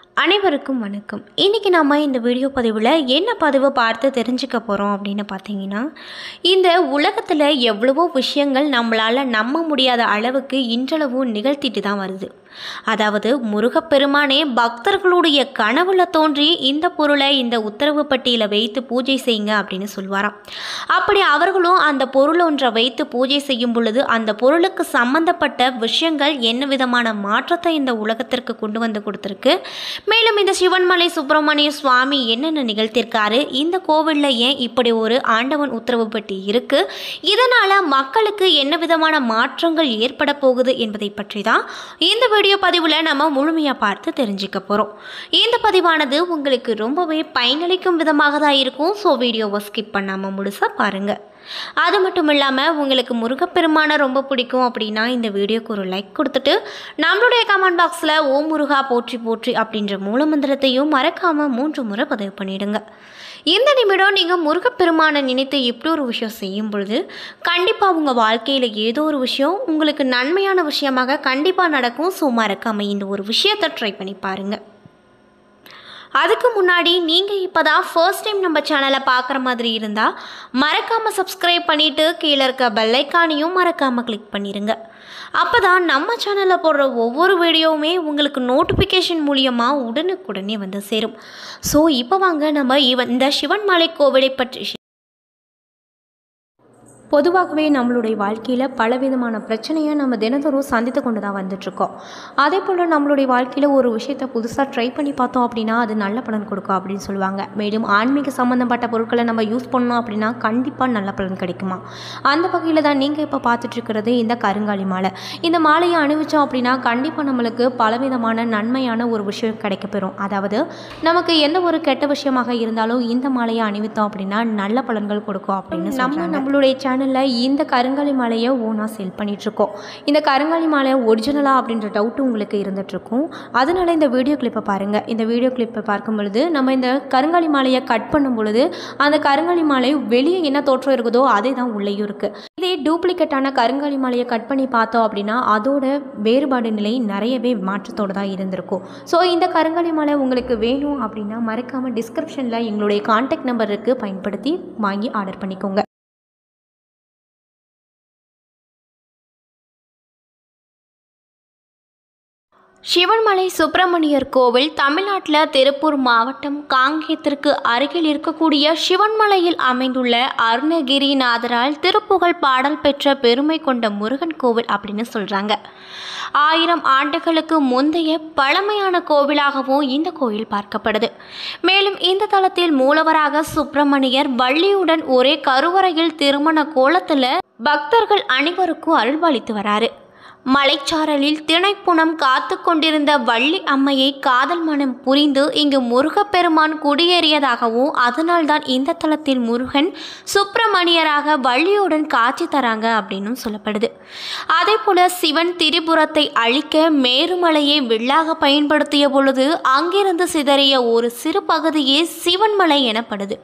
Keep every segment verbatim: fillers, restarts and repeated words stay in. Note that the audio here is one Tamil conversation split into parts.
அனைவருக்கும் வணக்கம். இன்றைக்கி நம்ம இந்த வீடியோ பதிவில் என்ன பதிவை பார்த்து தெரிஞ்சுக்க போகிறோம் அப்படின்னு பார்த்தீங்கன்னா, இந்த உலகத்தில் எவ்வளவோ விஷயங்கள் நம்மளால் நம்ப முடியாத அளவுக்கு இன்றளவும் நிகழ்த்திட்டு தான் வருது. அதாவது முருகப்பெருமானே பக்தர்களுடைய கனவுல தோன்றி இந்த பொருளை இந்த உத்தரவு பட்டியில் வைத்து பூஜை செய்யுங்க அப்படின்னு சொல்வாராம். அப்படி அவர்களும் அந்த பொருள் ஒன்றை வைத்து பூஜை செய்யும் பொழுது அந்த பொருளுக்கு சம்பந்தப்பட்ட விஷயங்கள் என்ன விதமான மாற்றத்தை இந்த உலகத்திற்கு கொண்டு வந்து கொடுத்துருக்கு. மேலும் இந்த சிவன்மலை சுப்பிரமணிய சுவாமி என்னென்ன நிகழ்த்திருக்காரு, இந்த கோவிலில் ஏன் இப்படி ஒரு ஆண்டவன் உத்தரவு பட்டி இருக்குது, இதனால் மக்களுக்கு என்ன விதமான மாற்றங்கள் ஏற்பட போகுது என்பதை பற்றி தான் இந்த வீடியோ பதிவில் நம்ம முழுமையாக பார்த்து தெரிஞ்சுக்க போகிறோம். இந்த பதிவானது உங்களுக்கு ரொம்பவே பயனளிக்கும் விதமாக தான் இருக்கும். ஸோ வீடியோவை ஸ்கிப் பண்ணாமல் முழுசாக பாருங்கள். அது மட்டும் இல்லாமல் உங்களுக்கு முருகப்பெருமானை ரொம்ப பிடிக்கும் அப்படின்னா இந்த வீடியோக்கு ஒரு லைக் கொடுத்துட்டு நம்மளுடைய கமெண்ட் பாக்ஸில் ஓம் முருகா போற்றி போற்றி அப்படின்ற மூலமந்திரத்தையும் மறக்காமல் மூன்று முறை பதிவு பண்ணிவிடுங்க. இந்த நிமிடம் நீங்கள் முருகப்பெருமானை நினைத்து இப்படி ஒரு விஷயம் செய்யும் பொழுது கண்டிப்பாக உங்கள் வாழ்க்கையில் ஏதோ ஒரு விஷயம் உங்களுக்கு நன்மையான விஷயமாக கண்டிப்பாக நடக்கும். ஸோ மறக்காமல் இந்த ஒரு விஷயத்தை ட்ரை பண்ணி பாருங்கள். அதுக்கு முன்னாடி நீங்கள் இப்போ தான் ஃபர்ஸ்ட் டைம் நம்ம சேனலை பார்க்குற மாதிரி இருந்தால் மறக்காமல் சப்ஸ்கிரைப் பண்ணிவிட்டு கீழே இருக்க பெல்லைக்கானையும் மறக்காமல் கிளிக் பண்ணிடுங்க. அப்போ தான் நம்ம சேனலில் போடுற ஒவ்வொரு வீடியோவுமே உங்களுக்கு நோட்டிஃபிகேஷன் மூலியமாக உடனுக்குடனே வந்து சேரும். ஸோ இப்போ வாங்க நம்ம இந்த சிவன்மலை கோவிலை பற்றி. பொதுவாகவே நம்மளுடைய வாழ்க்கையில் பலவிதமான பிரச்சனையை நம்ம தினந்தோறும் சந்தித்து கொண்டு தான் வந்துட்ருக்கோம். அதே போல் நம்மளுடைய வாழ்க்கையில் ஒரு விஷயத்தை புதுசாக ட்ரை பண்ணி பார்த்தோம் அப்படின்னா அது நல்ல பலன் கொடுக்கும் அப்படின்னு சொல்லுவாங்க. மேலும் ஆன்மீக சம்மந்தப்பட்ட பொருட்களை நம்ம யூஸ் பண்ணோம் அப்படின்னா கண்டிப்பாக நல்ல பலன் கிடைக்குமா. அந்த வகையில் தான் நீங்கள் இப்போ பார்த்துட்ருக்கிறது இந்த கருங்காலி மாலை. இந்த மாலையை அணிவிச்சோம் அப்படின்னா கண்டிப்பாக நம்மளுக்கு பலவிதமான நன்மையான ஒரு விஷயம் கிடைக்கப்பெறும். அதாவது நமக்கு எந்த ஒரு கெட்ட விஷயமாக இருந்தாலும் இந்த மாலையை அணிவித்தோம் அப்படின்னா நல்ல பலன்கள் கொடுக்கும் அப்படின்னு நம்ம நம்மளுடைய சேனல் இந்த கருங்காலி மாலையை ஓனாக சேல் பண்ணிகிட்ருக்கோம். இந்த கருங்காலி மாலை ஒரிஜினலா அப்படின்ற டவுட் உங்களுக்கு இருந்துகிட்ருக்கும். அதனால் இந்த வீடியோ கிளிப்பை பாருங்கள். இந்த வீடியோ கிளிப்பை பார்க்கும் பொழுது நம்ம இந்த கருங்காலி மாலையை கட் பண்ணும் பொழுது அந்த கருங்காலி மாலை வெளியே என்ன தோற்றம் இருக்குதோ அதே தான் உள்ளேயும் இருக்குது. இதே டூப்ளிகேட்டான கருங்காலி மாலையை கட் பண்ணி பார்த்தோம் அப்படின்னா அதோட வேறுபாடு நிலை நிறையவே மாற்றத்தோடு தான் இருந்திருக்கும். ஸோ இந்த கருங்காலி மாலை உங்களுக்கு வேணும் அப்படின்னா மறக்காமல் டிஸ்கிரிப்ஷனில் எங்களுடைய கான்டாக்ட் நம்பருக்கு பயன்படுத்தி வாங்கி ஆர்டர் பண்ணிக்கோங்க. சிவன்மலை சுப்பிரமணியர் கோவில் தமிழ்நாட்டில் திருப்பூர் மாவட்டம் காங்கேயத்திற்கு அருகில் இருக்கக்கூடிய சிவன்மலையில் அமைந்துள்ள அருணகிரிநாதரால் திருப்புகழ் பாடல் பெற்ற பெருமை கொண்ட முருகன் கோவில் அப்படின்னு சொல்கிறாங்க. ஆயிரம் ஆண்டுகளுக்கு முந்தைய பழமையான கோவிலாகவும் இந்த கோவில் பார்க்கப்படுது. மேலும் இந்த தலத்தில் மூலவராக சுப்பிரமணியர் வள்ளியுடன் ஒரே கருவறையில் திருமண கோலத்தில் பக்தர்கள் அனைவருக்கும் அருள்பாலித்து வராரு. மலைச்சாரலில் திணைப்புணம் காத்து கொண்டிருந்த வள்ளி அம்மையை காதல் மனம் புரிந்து இங்கு முருகப்பெருமான் குடியேறியதாகவும் அதனால்தான் இந்த தலத்தில் முருகன் சுப்பிரமணியராக வள்ளியுடன் காட்சி தராங்க அப்படின்னு சொல்லப்படுது. அதே போல சிவன் திரிபுரத்தை அழிக்க மேருமலையை வில்லாக பயன்படுத்திய பொழுது அங்கிருந்து சிதறிய ஒரு சிறு பகுதியே சிவன்மலை எனப்படுது.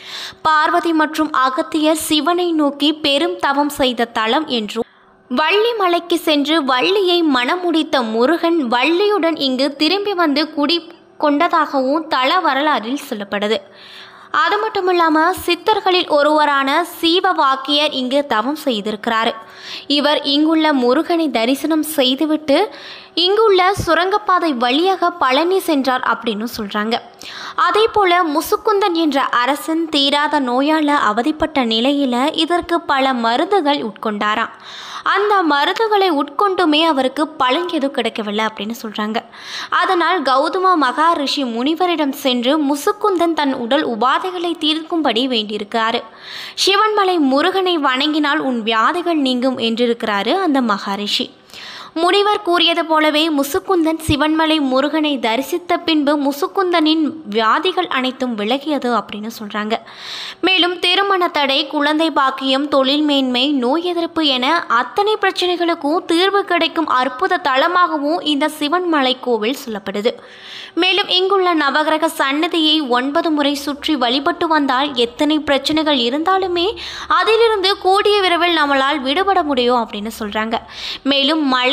பார்வதி மற்றும் அகத்தியர் சிவனை நோக்கி பெரும் தவம் செய்த தலம் என்றும் வள்ளி மலைக்கு சென்று வள்ளியை மணமுடித்த முருகன் வள்ளியுடன் இங்கு திரும்பி வந்து குடி கொண்டதாகவும் தல வரலாறில் சொல்லப்படுது. அது மட்டும் இல்லாமல் சித்தர்களில் ஒருவரான சீவவாக்கியர் இங்கு தவம் செய்திருக்கிறார். இவர் இங்குள்ள முருகனை தரிசனம் செய்துவிட்டு இங்குள்ள சுரங்கப்பாதை வழியாக பழனி சென்றார் அப்படின்னு சொல்கிறாங்க. அதே போல் முசுக்குந்தன் என்ற அரசன் தீராத நோயால் அவதிப்பட்ட நிலையில் இதற்கு பல மருந்துகள் உட்கொண்டாராம். அந்த மருந்துகளை உட்கொண்டுமே அவருக்கு பலன் எதுவும் கிடைக்கவில்லை அப்படின்னு சொல்கிறாங்க. அதனால் கௌதம மகாரிஷி முனிவரிடம் சென்று முசுக்குந்தன் தன் உடல் உபாதைகளை தீர்க்கும்படி வேண்டியிருக்காரு. சிவன்மலை முருகனை வணங்கினால் உன் வியாதிகள் நீங்கும் என்றிருக்கிறாரு அந்த மகாரிஷி. முனிவர் கூறியது போலவே முசுக்குந்தன் சிவன்மலை முருகனை தரிசித்த பின்பு முசுக்குந்தனின் வியாதிகள் அனைத்தும் விலகியது அப்படின்னு சொல்கிறாங்க. மேலும் திருமண தடை, குழந்தை பாக்கியம், தொழில் மேன்மை, நோய் எதிர்ப்பு என அத்தனை பிரச்சனைகளுக்கும் தீர்வு கிடைக்கும் அற்புத தலமாகவும் இந்த சிவன்மலை கோவில் சொல்லப்படுது. மேலும் இங்குள்ள நவகிரக சன்னதியை ஒன்பது முறை சுற்றி வழிபட்டு வந்தால் எத்தனை பிரச்சனைகள் இருந்தாலுமே அதிலிருந்து கூடிய விரைவில் நம்மளால் விடுபட முடியும் அப்படின்னு சொல்கிறாங்க. மேலும் மழை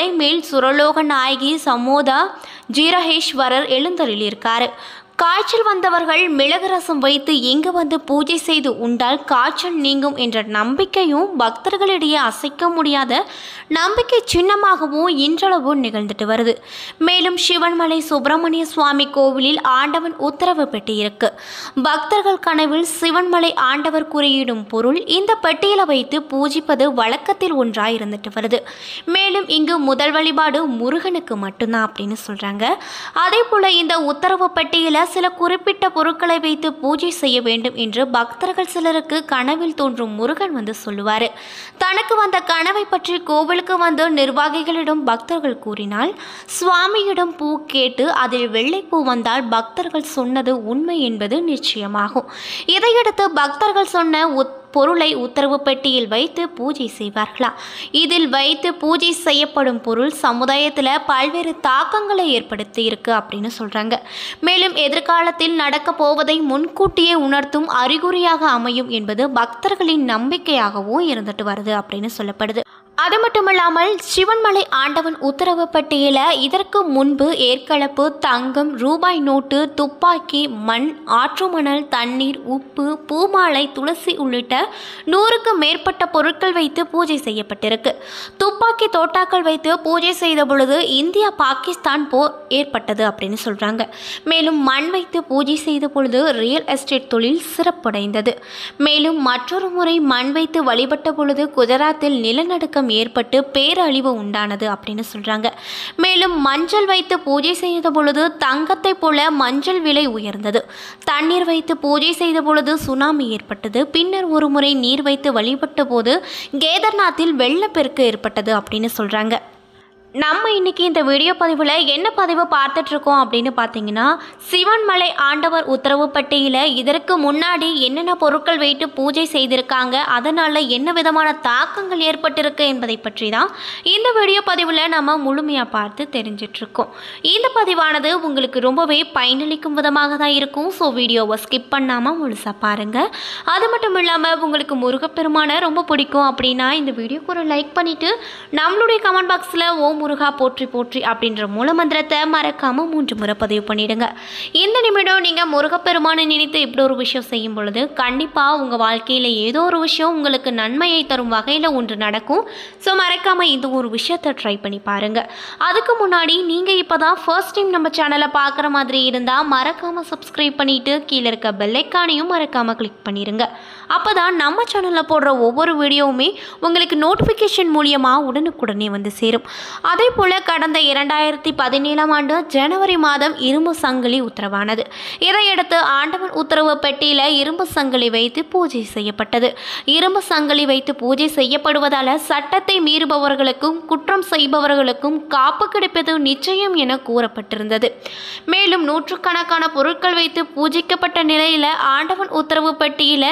மேல் சுரலோக நாயகி சமோதா ஜீரஹேஸ்வரர் எழுந்தருளியிருக்காரு. காய்ச்சல் வந்தவர்கள் மிளகு ரசம் வைத்து இங்கு வந்து பூஜை செய்து உண்டால் காய்ச்சல் நீங்கும் என்ற நம்பிக்கையும் பக்தர்களிடையே அசைக்க முடியாத நம்பிக்கை சின்னமாகவும் இன்றளவும் நிகழ்ந்துட்டு வருது. மேலும் சிவன்மலை சுப்பிரமணிய சுவாமி கோவிலில் ஆண்டவன் உத்தரவு பெட்டி இருக்கு. பக்தர்கள் கனவில் சிவன்மலை ஆண்டவர் குறியிடும் பொருள் இந்த பெட்டியில வைத்து பூஜிப்பது வழக்கத்தில் ஒன்றாய் இருந்துட்டு வருது. மேலும் இங்கு முதல் வழிபாடு முருகனுக்கு மட்டும்தான் அப்படின்னு சொல்றாங்க. அதே போல இந்த உத்தரவு பெட்டியில சில குறிப்பிட்ட பொருட்களை வைத்து பூஜை செய்ய வேண்டும் என்று பக்தர்கள் சிலருக்கு கனவில் தோன்றும் முருகன் வந்து சொல்லுவார். தனக்கு வந்த கனவை பற்றி கோவிலுக்கு வந்து நிர்வாகிகளிடம் பக்தர்கள் கூறினால் சுவாமியிடம் பூ கேட்டு அதில் வெள்ளைப்பூ வந்தால் பக்தர்கள் சொன்னது உண்மை என்பது நிச்சயமாகும். இதையடுத்து பக்தர்கள் சொன்ன உத் பொருளை உத்தரவு பெட்டியில் வைத்து பூஜை செய்வார்களாம். இதில் வைத்து பூஜை செய்யப்படும் பொருள் சமுதாயத்தில் பல்வேறு தாக்கங்களை ஏற்படுத்தி இருக்கு அப்படின்னு சொல்றாங்க. மேலும் எதிர்காலத்தில் நடக்க போவதை முன்கூட்டியே உணர்த்தும் அறிகுறியாக அமையும் என்பது பக்தர்களின் நம்பிக்கையாகவும் இருந்துட்டு வருது அப்படின்னு சொல்லப்படுது. அது மட்டுமல்லாமல் சிவன்மலை ஆண்டவன் உத்தரவு பட்டியல இதற்கு முன்பு ஏற்கலப்பு, தங்கம், ரூபாய் நோட்டு, துப்பாக்கி, மண், ஆற்று மணல், தண்ணீர், உப்பு, பூமாலை, துளசி உள்ளிட்ட நூறுக்கு மேற்பட்ட பொருட்கள் வைத்து பூஜை செய்யப்பட்டிருக்கு. துப்பாக்கி தோட்டாக்கள் வைத்து பூஜை செய்த பொழுது இந்தியா பாகிஸ்தான் போர் ஏற்பட்டது அப்படின்னு சொல்றாங்க. மேலும் மண் வைத்து பூஜை செய்த பொழுது ரியல் எஸ்டேட் தொழில் சிறப்படைந்தது. மேலும் மற்றொரு முறை மண் வைத்து வழிபட்ட பொழுது குஜராத்தில் நிலநடுக்கம் ஏற்பட்டு பேரழிவு உண்டானது அப்படின்னு சொல்றாங்க. மேலும் மஞ்சள் வைத்து பூஜை செய்த பொழுது தங்கத்தை போல மஞ்சள் விலை உயர்ந்தது. தண்ணீர் வைத்து பூஜை செய்த பொழுது சுனாமி ஏற்பட்டது. பின்னர் ஒரு முறை நீர் வைத்து வழிபட்ட போது கேதார்நாத்தில் வெள்ளப்பெருக்கு ஏற்பட்டது அப்படின்னு சொல்றாங்க. நம்ம இன்னைக்கு இந்த வீடியோ பதிவில் என்ன பதிவு பார்த்துட்டு இருக்கோம் அப்படின்னு பார்த்தீங்கன்னா, சிவன்மலை ஆண்டவர் உத்தரவு பட்டியில் இதற்கு முன்னாடி என்னென்ன பொருட்கள் வைத்து பூஜை செய்திருக்காங்க, அதனால் என்ன விதமான தாக்கங்கள் ஏற்பட்டிருக்கு என்பதை பற்றி தான் இந்த வீடியோ பதிவில் நம்ம முழுமையாக பார்த்து தெரிஞ்சிட்ருக்கோம். இந்த பதிவானது உங்களுக்கு ரொம்பவே பயனளிக்கும் விதமாக தான் இருக்கும். ஸோ வீடியோவை ஸ்கிப் பண்ணாமல் முழுசாக பாருங்கள். அது மட்டும் இல்லாமல் உங்களுக்கு முருகப்பெருமானை ரொம்ப பிடிக்கும் அப்படின்னா இந்த வீடியோக்கு ஒரு லைக் பண்ணிவிட்டு நம்மளுடைய கமெண்ட் பாக்ஸில் ஓம் முருகா போற்றி போற்றி அப்படின்ற மூலமந்திரத்தை மறக்காம மூன்று முறை பதிவு பண்ணிடுங்க. இந்த நிமிடம் நீங்க முருகப்பெருமானை நினைத்து இப்படி ஒரு விஷயம் செய்யும் பொழுது கண்டிப்பா உங்க வாழ்க்கையில ஏதோ ஒரு விஷயம் உங்களுக்கு நன்மையை தரும் வகையில ஒன்று நடக்கும். ஸோ மறக்காம இந்த ஒரு விஷயத்தை ட்ரை பண்ணி பாருங்க. அதுக்கு முன்னாடி நீங்க இப்பதான் ஃபர்ஸ்ட் டைம் நம்ம சேனலை பார்க்குற மாதிரி இருந்தா மறக்காம சப்ஸ்கிரைப் பண்ணிட்டு கீழே இருக்க பெல் ஐக்கானையும் மறக்காம கிளிக் பண்ணிருங்க. அப்பதான் நம்ம சேனல்ல போடுற ஒவ்வொரு வீடியோவுமே உங்களுக்கு நோட்டிஃபிகேஷன் மூலியமா உடனுக்குடனே வந்து சேரும். அதே போல கடந்த இரண்டாயிரத்தி பதினேழாம் ஆண்டு ஜனவரி மாதம் இரும்பு சங்கிலி உத்தரவானது. இதையடுத்து ஆண்டவன் உத்தரவு பெட்டியில இரும்பு சங்கிலி வைத்து பூஜை செய்யப்பட்டது. இரும்பு சங்கிலி வைத்து பூஜை செய்யப்படுவதால சட்டத்தை மீறுபவர்களுக்கும் குற்றம் செய்பவர்களுக்கும் காப்பு கிடைப்பது நிச்சயம் என கூறப்பட்டிருந்தது. மேலும் நூற்றுக்கணக்கான பொருட்கள் வைத்து பூஜிக்கப்பட்ட நிலையில ஆண்டவன் உத்தரவு பெட்டியில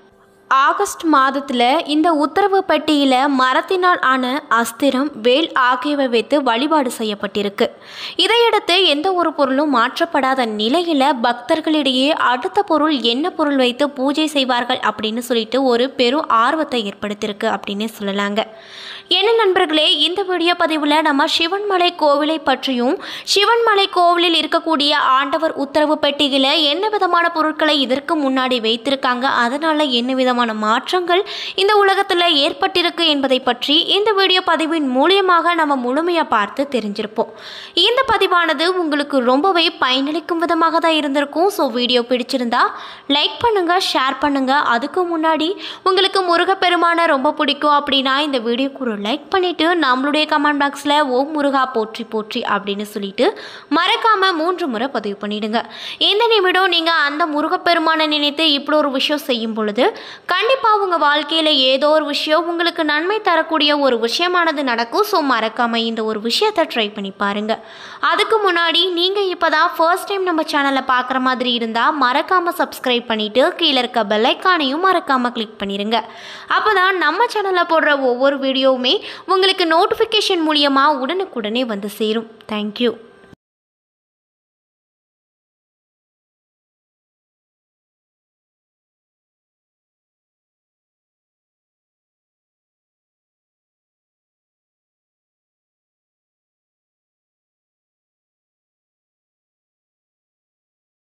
ஆகஸ்ட் மாதத்தில் இந்த உத்தரவு பெட்டியில் மரத்தினால் ஆன அஸ்திரம், வேல் ஆகியவை வைத்து வழிபாடு செய்யப்பட்டிருக்கு. இதையடுத்து எந்த ஒரு பொருளும் மாற்றப்படாத நிலையில் பக்தர்களிடையே அடுத்த பொருள் என்ன பொருள் வைத்து பூஜை செய்வார்கள் அப்படின்னு சொல்லிட்டு ஒரு பெரும் ஆர்வத்தை ஏற்படுத்தியிருக்கு அப்படின்னு சொல்லலாங்க. என்ன நண்பர்களே, இந்த வீடியோ பதிவில் நம்ம சிவன்மலை கோவிலை பற்றியும் சிவன்மலை கோவிலில் இருக்கக்கூடிய ஆண்டவர் உத்தரவு பெட்டியில் என்ன விதமான பொருட்களை இதற்கு முன்னாடி வைத்திருக்காங்க, அதனால் என்ன விதமான மாற்றங்கள் இந்த உலகத்தில் ஏற்பட்டிருக்கு என்பதை பற்றி இந்த வீடியோ பதிவின் மூலியமாக நம்ம முழுமையாக பார்த்து தெரிஞ்சிருப்போம். இந்த பதிவானது உங்களுக்கு ரொம்பவே பயனளிக்கும் விதமாக தான் இருந்திருக்கும். ஸோ வீடியோ பிடிச்சிருந்தா லைக் பண்ணுங்க, ஷேர் பண்ணுங்க. அதுக்கு முன்னாடி உங்களுக்கு முருகப்பெருமானை ரொம்ப பிடிக்கும் அப்படின்னா இந்த வீடியோக்கு ஒரு லைக் பண்ணிட்டு நம்மளுடைய கமெண்ட் பாக்ஸில் ஓம் முருகா போற்றி போற்றி அப்படின்னு சொல்லிட்டு மறக்காம மூன்று முறை பதிவு பண்ணிடுங்க. இந்த நிமிடம் நீங்க அந்த முருகப்பெருமானை நினைத்து இப்படி ஒரு விஷயம் செய்யும் பொழுது கண்டிப்பாக உங்கள் வாழ்க்கையில் ஏதோ ஒரு விஷயம் உங்களுக்கு நன்மை தரக்கூடிய ஒரு விஷயமானது நடக்கும். ஸோ மறக்காமல் இந்த ஒரு விஷயத்தை ட்ரை பண்ணி பாருங்கள். அதுக்கு முன்னாடி நீங்கள் இப்போ தான் ஃபர்ஸ்ட் டைம் நம்ம சேனலை பார்க்குற மாதிரி இருந்தால் மறக்காமல் சப்ஸ்கிரைப் பண்ணிவிட்டு கீழே இருக்க பெல் ஐக்கானையும் மறக்காமல் கிளிக் பண்ணிடுங்க. அப்போ தான் நம்ம சேனலில் போடுற ஒவ்வொரு வீடியோவுமே உங்களுக்கு நோட்டிஃபிகேஷன் மூலியமாக உடனுக்குடனே வந்து சேரும். தேங்க்யூ.